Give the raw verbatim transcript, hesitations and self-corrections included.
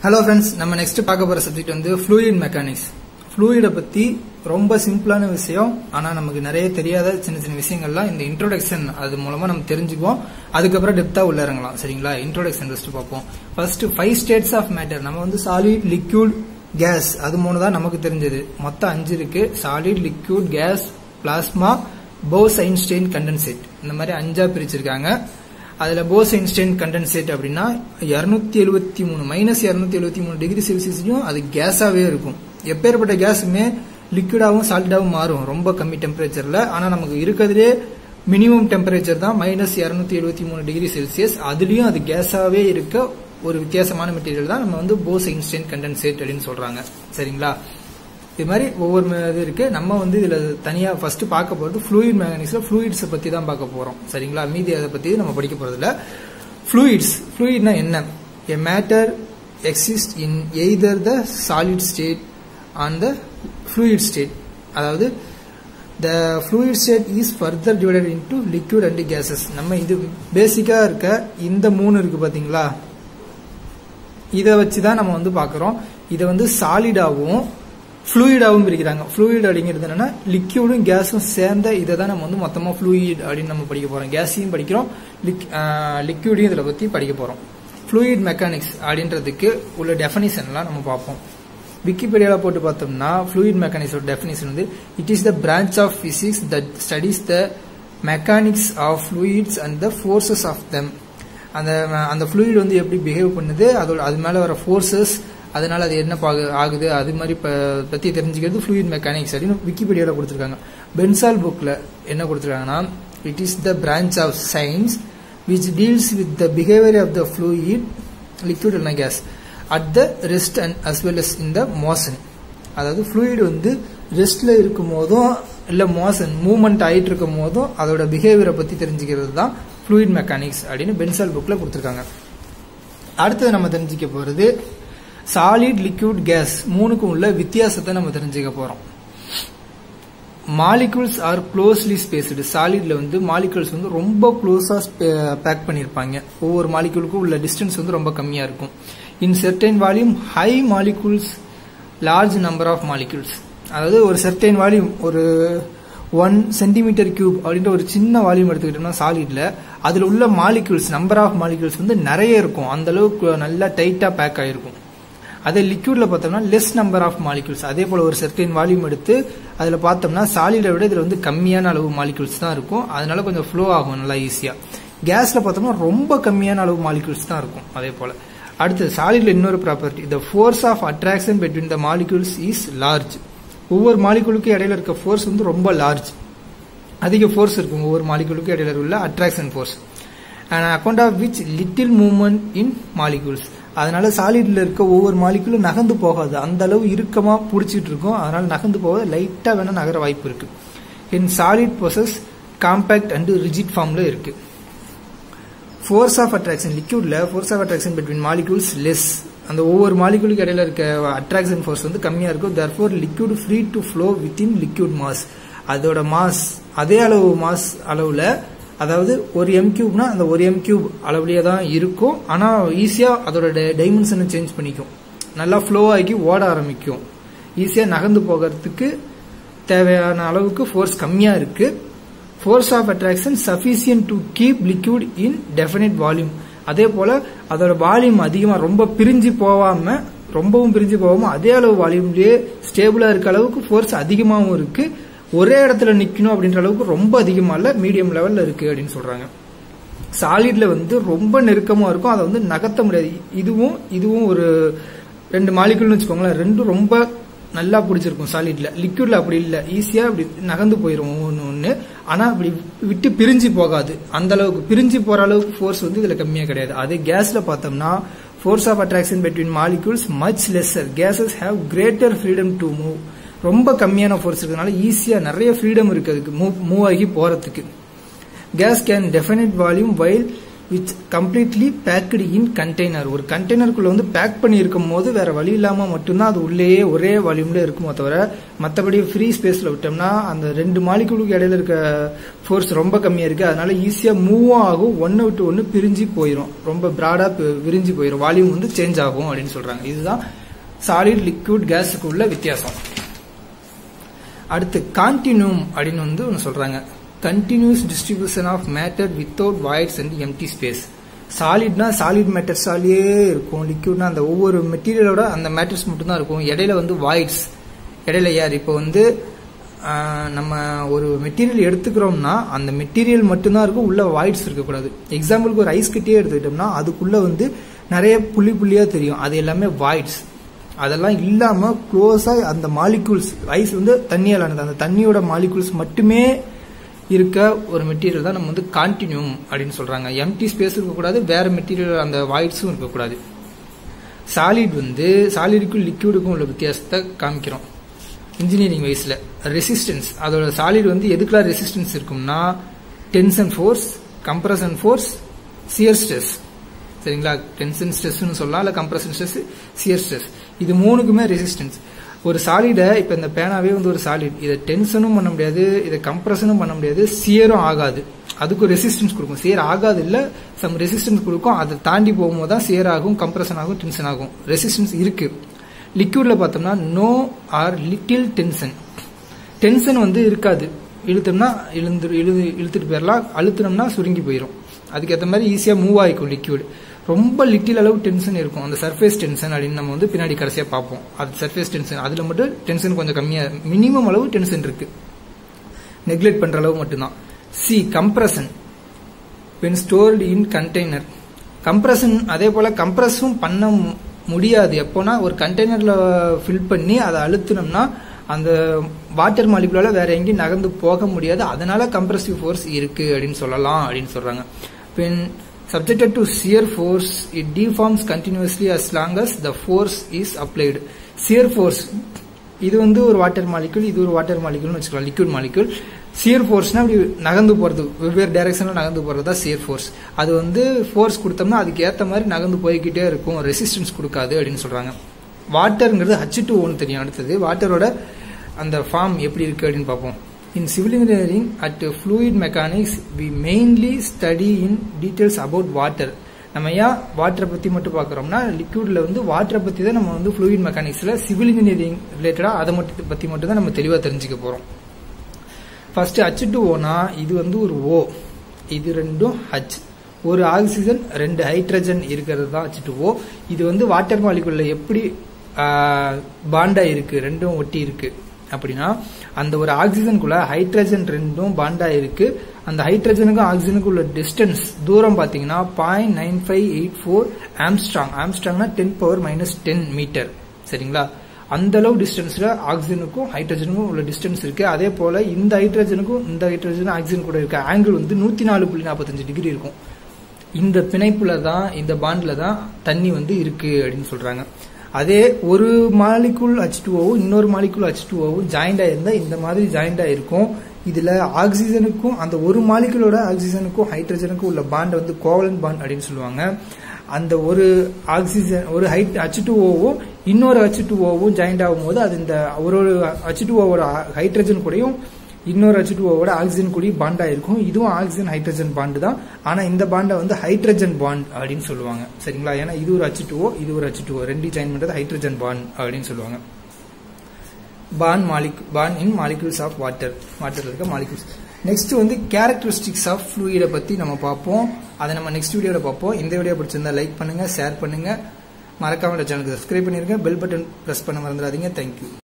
Hello friends, நம்ம next பார்க்க போற சப்ஜெக்ட் வந்து ஃப்ளூயிட் மெக்கானிக்ஸ். ஃப்ளூயிட பத்தி ரொம்ப சிம்பிளான விஷயம், ஆனா நமக்கு நிறைய தெரியாத சின்ன சின்ன விஷயங்கள்லாம் இந்த இன்ட்ரோடக்ஷன் அது மூலமா நம்ம தெரிஞ்சுக்குவோம். அதுக்கப்புறம் டெப்தா உள்ள இறங்கலாம். சரிங்களா? இன்ட்ரோடக்ஷன் ஃபர்ஸ்ட் பார்ப்போம். First five states of matter. நம்ம வந்து சாலிட், லிக்யூட், கேஸ் அது மூணு தான் நமக்கு தெரிஞ்சது. மொத்தம் அஞ்சு இருக்கு. Solid, liquid, gas, plasma, Bose Einstein condensate. இந்த மாதிரி அஞ்சா பிரிச்சிருக்காங்க. அதுல போஸ் ஐன்ஸ்டைன் கண்டென்சேட் அப்படின்னா இருநூத்தி எழுபத்தி மூணு மைனஸ் இருநூத்தி எழுபத்தி மூணு டிகிரி செல்சியஸ்லயும் அது கேஸாவே இருக்கும். எப்பேற்பட்ட கேஸுமே லிக்விடாவும் சாலிடாவும் மாறும் ரொம்ப கம்மி டெம்பரேச்சர்ல. ஆனா நமக்கு இருக்கிறதுலே மினிமம் டெம்பரேச்சர் தான் மைனஸ் இருநூத்தி எழுபத்தி மூணு டிகிரி செல்சியஸ். அதுலயும் அது கேஸாவே இருக்க ஒரு வித்தியாசமான மெட்டீரியல் தான் நம்ம வந்து போஸ் ஐன்ஸ்டைன் கண்டென்சேட் அப்படின்னு சொல்றாங்க. சரிங்களா? இது மாதிரி ஒவ்வொரு இது இருக்கு. நம்ம வந்து இதுல தனியா ஃபர்ஸ்ட் பார்க்க போறது ஃப்ளூயிட் மெக்கானிக்ஸ்ல ஃப்ளூயிட்ஸ் பத்தி தான் பார்க்க போறோம். சரிங்களா? மீதி அதை பத்தி நம்ம படிக்க போறது இல்ல. ஃப்ளூயிட்ஸ் ஃப்ளூயிட்னா என்ன? a matter exists in either the solid state and the fluid state. அதாவது the fluid state is further divided into liquid and gases. நம்ம இது பேசிக்கா இருக்க இந்த மூணு இருக்கு பாத்தீங்களா, இதை வச்சுதான் நம்ம வந்து பாக்குறோம். இதை வந்து சாலிடாவும் ஃப்ளூயிடாவும் பிரிக்கிறாங்க. ஃப்ளூயிட் அப்படிங்கிறது என்னன்னா லிக்யூடும் கேஸும் சேர்ந்த இதை தான் நம்ம வந்து மொத்தமா ஃப்ளூயிட் அப்படின்னு நம்ம படிக்க போறோம். கேஸையும் படிக்கிறோம், லிக்யூடையும் இதில் பத்தி படிக்க போறோம். ஃப்ளூயிட் மெக்கானிக்ஸ் அப்படின்றதுக்கு உள்ள டெஃபினிஷன்லாம் நம்ம பார்ப்போம். விக்கிபீடியாவில் போட்டு பார்த்தோம்னா ஃப்ளூயிட் மெக்கானிக்ஸோட டெஃபினிஷன் வந்து it is the branch of physics that studies the mechanics of fluids and the forces of them. அந்த அந்த ஃப்ளூயிட் வந்து எப்படி பிஹேவ் பண்ணுது, அதோட அது மேல வர ஃபோர்ஸஸ், அதனால அது என்ன ஆகுது, அது மாதிரி பத்தி தெரிஞ்சுக்கிறது ஃப்ளூயிட் மெக்கானிக்ஸ் அப்படின்னு விக்கிபீடியாவில் கொடுத்துருக்காங்க. பென்சால் புக்ல என்ன கொடுத்துருக்காங்கன்னா it is the branch of science which deals with the behaviour of the fluid liquid இல்லைனா gas at the rest and as well as in the motion. அதாவது ஃப்ளூயிட் வந்து ரெஸ்ட்ல இருக்கும் போதும் இல்ல மோஷன் மூவ்மெண்ட் ஆயிட்டு இருக்கும் போதும் அதோட பிஹேவியரை பத்தி தெரிஞ்சுக்கிறது தான் ஃப்ளூயிட் மெக்கானிக்ஸ் அப்படின்னு பென்சால் புக்ல கொடுத்துருக்காங்க. அடுத்தது நம்ம தெரிஞ்சுக்க போறது சாலிட், லிக்விட், கேஸ் மூணுக்கும் உள்ள வித்தியாசத்தை நம்ம தெரிஞ்சுக்க போறோம். Molecules are closely spaced. சாலிட்ல வந்து மாலிகுல்ஸ் வந்து ரொம்ப க்ளோஸா பேக் பண்ணிருப்பாங்க. ஒவ்வொரு மாலிகுலுக்கும் உள்ள டிஸ்டன்ஸ் வந்து ரொம்ப கம்மியா இருக்கும். In certain volume high molecules large number of molecules. அதாவது ஒரு செர்டைன் வால்யூம் ஒரு ஒன் சென்டிமீட்டர் கியூப் அப்படின்ற ஒரு சின்ன வால்யூம் எடுத்துக்கிட்டோம்னா சாலிட்ல அதுல உள்ள மாலிகுல்ஸ் நம்பர் ஆஃப் மாலிகுல்ஸ் வந்து நிறைய இருக்கும். அந்த அளவுக்கு நல்லா டைட்டா பேக் ஆயிருக்கும். அதே லிக்யூட்ல பார்த்தோம்னா லெஸ் நம்பர் ஆஃப் மாலிகுல்ஸ். அதே போல ஒரு செர்டைன் வால்யூம் எடுத்து அதுல பார்த்தோம்னா சாலிடை விட இதுல வந்து கம்மியான அளவு மாலிகுல்ஸ் தான் இருக்கும். அதனால கொஞ்சம் ஃப்ளோ ஆகும் நல்லா ஈஸியா. கேஸ்ல பார்த்தோம்னா ரொம்ப கம்மியான அளவு மாலிகுல்ஸ் தான் இருக்கும். அதே போல அடுத்து சாலிட்ல இன்னொரு property, the force of attraction between the molecules is large. ஒவ்வொரு மாலிகுலுக்கும் இடையில இருக்க ஃபோர்ஸ் வந்து ரொம்ப லார்ஜ், அதிக ஃபோர்ஸ் இருக்கும் ஒவ்வொரு மாலிகுலுக்கும் இடையில உள்ள attraction force. And account of which little movement in molecules. அதனால சாலிட்ல இருக்க ஒவ்வொரு மாலிகுலும் நகர்ந்து போகாது, அந்த அளவு இறுக்கமா பிடிச்சிட்டு இருக்கும். அதனால நகர்ந்து போக லைட்டா வேணா நகர வாய்ப்பு இருக்கு. In solid process compact and rigid ஃபார்ம்ல இருக்கு. ஃபோர்ஸ் ஆஃப் அட்ராக்ஷன் லிக்யூட்ல force of attraction between molecules less. அந்த ஒவ்வொரு மாலிகுலுக்கு இடையில இருக்க அட்ராக்ஷன் ஃபோர்ஸ் வந்து கம்மியா இருக்கும். therefore liquid free to flow within liquid mass. அதோட மாஸ் அதே அளவு மாஸ் அளவுல, அதாவது ஒரு எம் கியூப்னா அந்த ஒரு எம் கியூப் அளவுலயே தான் இருக்கும். ஆனா ஈஸியா அதோட டைமென்ஷனை சேஞ்ச் பண்ணிக்கும், நல்லா ஃப்ளோ ஆகி ஓட ஆரம்பிக்கும். ஈஸியா நகர்ந்து போகிறதுக்கு தேவையான அளவுக்கு ஃபோர்ஸ் கம்மியா இருக்கு. Force of attraction sufficient to keep liquid in definite volume. அதே போல அதோட வால்யூம் அதிகமா ரொம்ப பிரிஞ்சு போகாம ரொம்பவும் பிரிஞ்சு போகாம அதே அளவு வால்யூம்லயே ஸ்டேபிளா இருக்க அளவுக்கு ஃபோர்ஸ் அதிகமாகவும் இருக்கு. ஒரே இடத்துல நிக்கணும் அப்படின்ற அளவுக்கு ரொம்ப அதிகமா இல்ல, மீடியம் லெவல்ல இருக்கு அப்படின்னு சொல்றாங்க. சாலிட்ல வந்து ரொம்ப நெருக்கமா இருக்கும், அதை வந்து நகர்த்த முடியாது. இதுவும் இதுவும் ஒரு ரெண்டு மாலிகுல்னு வச்சுக்கோங்களேன், ரெண்டும் ரொம்ப நல்லா பிடிச்சிருக்கும் சாலிட்ல. லிக்விட்ல அப்படி இல்ல, ஈஸியா அப்படி நகர்ந்து போயிரும் ஒன்னு ஒன்னு. ஆனா அப்படி விட்டு பிரிஞ்சு போகாது, அந்த அளவுக்கு பிரிஞ்சு போற அளவுக்கு ஃபோர்ஸ் வந்து இதுல கம்மியா கிடையாது. அதே கேஸ்ல பார்த்தோம்னா force of attraction between molecules much lesser. Gases have greater freedom to move. ரொம்ப கம்மியான ஃபோர்ஸ் இருக்கிறதுனால ஈஸியா நிறைய ஃப்ரீடம் இருக்கு அதுக்கு மூவ் மூவ் ஆகி போறதுக்கு. Gas can definite volume while which completely packed in container. ஒரு கண்டெய்னருக்குள்ள வந்து பேக் பண்ணி இருக்கும் போது வேற வழி இல்லாம மட்டும்தான் அது உள்ளேயே ஒரே வால்யூம்ல இருக்குமோ தவிர மற்றபடி ஃப்ரீ ஸ்பேஸ்ல விட்டோம்னா அந்த ரெண்டு மாலிகுலுக்கு இடையில இருக்க ஃபோர்ஸ் ரொம்ப கம்மியா இருக்கு. அதனால ஈஸியா மூவும் ஆகும், ஒன்னு விட்டு ஒன்னு பிரிஞ்சு போயிடும், ரொம்ப பிராடா விரிஞ்சு போயிடும், வால்யூம் வந்து சேஞ்ச் ஆகும் அப்படின்னு சொல்றாங்க. இதுதான் சாலிட் லிக்விட் கேஸுக்கு உள்ள வித்தியாசம். அடுத்து கான்டினியூம் அப்படின்னு வந்து ஒன்று சொல்றாங்க. Continuous distribution of matter without voids and empty space. சாலிட்னா சாலிட் மேட்டர்ஸாலேயே இருக்கும், லிக்விட்னா அந்த ஒவ்வொரு மெட்டீரியலோட அந்த மேட்டர்ஸ் மட்டும் தான் இருக்கும், இடையில வந்து வாய்ட்ஸ், இடையில ஏர். இப்போ வந்து நம்ம ஒரு மெட்டீரியல் எடுத்துக்கிறோம்னா அந்த மெட்டீரியல் மட்டும்தான் இருக்கும், உள்ள வாய்ட்ஸ் இருக்கக்கூடாது. எக்ஸாம்பிளுக்கு ஒரு ஐஸ் கட்டியே எடுத்துக்கிட்டோம்னா அதுக்குள்ள வந்து நிறைய புள்ளி புள்ளியா தெரியும், அது எல்லாமே வாய்ட்ஸ். அதெல்லாம் இல்லாம க்ளோஸா அந்த மாலிகூல்ஸ், ஐஸ் வந்து தண்ணியாலானது, அந்த தண்ணியோட மாலிகூல்ஸ் மட்டுமே இருக்க ஒரு மெட்டீரியல் தான் நம்ம வந்து கான்டினியூம் அப்படின்னு சொல்றாங்க. எம்டி ஸ்பேஸ் இருக்கக்கூடாது, வேற மெட்டீரியல் அந்த வாய்ட்ஸும் இருக்கக்கூடாது. சாலிட் வந்து சாலிடுக்கும் லிக்விடுக்கும் உள்ள வித்தியாசத்தை காமிக்கிறோம் இன்ஜினியரிங் வைஸ்ல. ரெசிஸ்டன்ஸ், அதோட சாலிட் வந்து எதுக்கெல்லாம் ரெசிஸ்டன்ஸ் இருக்கும்னா tension force, compression force, shear stress. சரிங்களா? டென்ஷன் ஸ்ட்ரெஸ் சொல்லலாம், இல்ல கம்ப்ரஷன் ஸ்ட்ரெஸ், சியர் ஸ்ட்ரெஸ், இது மூணுக்குமே ரெசிஸ்டன்ஸ். ஒரு சாலிட இப்ப இந்த பேனாவே வந்து ஒரு சாலிட், இதை டென்ஷனும் பண்ண முடியாது, இதை கம்ப்ரஷனும் பண்ண முடியாது, சியரும் ஆகாது, அதுக்கு ரெசிஸ்டன்ஸ் கொடுக்கும். சியர் ஆகாது இல்ல, சம் ரெசிஸ்டன்ஸ் கொடுக்கும், அதை தாண்டி போகும்போது தான் சியர் ஆகும், கம்ப்ரஷன் ஆகும், டென்ஷன் ஆகும். ரெசிஸ்டன்ஸ் இருக்கு. லிக்விட்ல பார்த்தோம்னா no or little tension. Tension வந்து இருக்காது, இழுத்தோம்னா இழுந்து இழுது இழுத்துட்டு போயிடலாம், அழுத்தினோம்னா சுருங்கி போயிடும், அதுக்கேற்ற மாதிரி ஈஸியா மூவ் ஆகிக்கும் லிக்விட். ரொம்ப லிட்டில் அளவு டென்ஷன் இருக்கும், அந்த சர்ஃபேஸ் டென்ஷன் அப்படின்னு நம்ம வந்து பின்னாடி கடைசியா பார்ப்போம். அது சர்ஃபேஸ் டென்ஷன், அதுல மட்டும் டென்ஷன் கொஞ்சம் கம்மியா, மினிமம் அளவு டென்ஷன் இருக்கு, நெக்லெக்ட் பண்ற அளவு மட்டும்தான். சி compression when stored in container. Compression அதே போல கம்ப்ரஸும் பண்ண முடியாது. எப்போனா ஒரு கண்டெய்னர்ல ஃபில் பண்ணி அதை அழுத்தினோம்னா அந்த வாட்டர் மாலிகுலால வேற எங்கேயும் நகர்ந்து போக முடியாது, அதனால கம்ப்ரசிவ் ஃபோர்ஸ் இருக்கு அப்படின்னு சொல்லலாம் அப்படின்னு சொல்றாங்க. when subjected to shear force it deforms continuously as long as the force is applied. shear force இது வந்து ஒரு வாட்டர் மாலிகுல், இது ஒரு வாட்டர் மாலிகுல்னு வச்சுக்கலாம், லிக்விட் மாலிகுல். shear forceனா அப்படி நகர்ந்து போறது, வெவ்வேறு டைரக்ஷன்ல நகர்ந்து போறதா shear force. அது வந்து ஃபோர்ஸ் கொடுத்தோம்னா அதுக்கு ஏத்த மாதிரி நகர்ந்து போய்கிட்டே இருக்கும், ரெசிஸ்டன்ஸ் கொடுக்காது அப்படின்னு சொல்றாங்க. வாட்டர்ங்கிறது ஹச் டூ ஓன்னு தெரியும். அடுத்தது வாட்டரோட அந்த ஃபார்ம் எப்படி இருக்கு அப்படின்னு பார்ப்போம். In civil engineering at fluid mechanics we mainly study in details about water. நம்ம ஏன் வாட்டரை பத்தி மட்டும் பாக்குறோம்னா லிக்விட்ல வந்து வாட்டரை பத்தி தான் நம்ம வந்து fluid mechanicsல சிவில் இன்ஜினியரிங் ரிலேட்டடா அதை மட்டும் பத்தி மட்டும் தான் நம்ம தெளிவா தெரிஞ்சுக்க போறோம். ஃபர்ஸ்ட் ஹச் டூ ஓனா இது வந்து ஒரு O, இது ரெண்டும் H, ஒரு ஆக்சிஜன் ரெண்டு ஹைட்ரஜன் இருக்கிறது தான் ஹச் டூ ஓ. இது வந்து வாட்டர் மாலிகுல்ல எப்படி பாண்டா இருக்கு, ரெண்டும் ஒட்டி இருக்கு அப்படின்னா அந்த ஒரு ஆக்சிஜனுக்குள்ள ஹைட்ரஜன் ரெண்டும் பாண்டா இருக்கு. அந்த ஹைட்ரஜனுக்கும் ஆக்சிஜனுக்கும் உள்ள டிஸ்டன்ஸ் தூரம் பாத்தீங்கன்னா point nine five eight four angstrom. ஆம்ஸ்ட்ராங்னா ten power minus ten metre. சரிங்களா? அந்த அளவு டிஸ்டன்ஸ்ல ஆக்சிஜனுக்கும் ஹைட்ரஜனுக்கும் உள்ள டிஸ்டன்ஸ் இருக்கு. அதே போல இந்த ஹைட்ரஜனுக்கும் இந்த ஹைட்ரஜன் ஆக்சிஜன் கூட இருக்க ஆங்கிள் வந்து நூத்தி நாலு புள்ளி நாற்பத்தஞ்சு டிகிரி இருக்கும். இந்த பிணைப்புல தான், இந்த பாண்ட்ல தான் தண்ணி வந்து இருக்கு அப்படின்னு சொல்றாங்க. அதே ஒரு மாலிகுல் ஹச் டூ ஓவும் இன்னொரு மாலிகுல் ஹச் டூ ஓவும் ஜாயிண்டா இருந்தா இந்த மாதிரி ஜாயிண்டா இருக்கும். இதுல ஆக்சிஜனுக்கும் அந்த ஒரு மாலிகுலோட ஆக்சிஜனுக்கும் ஹைட்ரஜனுக்கும் உள்ள பாண்ட் வந்து கோவலன்ட் பாண்ட் அப்படின்னு சொல்லுவாங்க. அந்த ஒரு ஆக்சிஜன் ஒரு ஹச் டூ ஓவும் இன்னொரு ஹச் டூ ஓவும் ஜாயிண்ட் ஆகும் போது அது இந்த ஒரு ஹச் டூ ஓவோட ஹைட்ரஜன் கூடயும் இன்னொரு ஹச் டூ ஓவோட ஆக்சிஜன் கூடயும் பாண்டா இருக்கும். இதுவும் ஆக்சிஜன் ஹைட்ரஜன் பாண்டு தான், ஆனா இந்த பாண்டை வந்து ஹைட்ரஜன் பாண்ட் அப்படின்னு சொல்லுவாங்க. சரிங்களா? ஏன்னா இது ஒரு ஹச் டூ ஓ, இது ஒரு ஹச் டூ ஓ, ரெண்டு ஜாயின் பண்றது ஹைட்ரஜன் பாண்ட் அப்படின்னு சொல்லுவாங்க. பாண்ட் மாலிக் bond in molecules of water, வாட்டர்ல இருக்க மாலிகுல்ஸ். நெக்ஸ்ட் வந்து கேரக்டரிஸ்டிக்ஸ் ஆஃப் ஃப்ளூயிட பத்தி நம்ம பார்ப்போம். அதை நம்ம நெக்ஸ்ட் வீடியோல பார்ப்போம். இந்த வீடியோ பிடிச்சிருந்தா லைக் பண்ணுங்க, ஷேர் பண்ணுங்க, மறக்காம சேனலுக்கு சப்ஸ்கிரைப் பண்ணிருங்க, பெல் பட்டன் பிரஸ் பண்ண மறந்துடாதீங்க. தேங்க்யூ.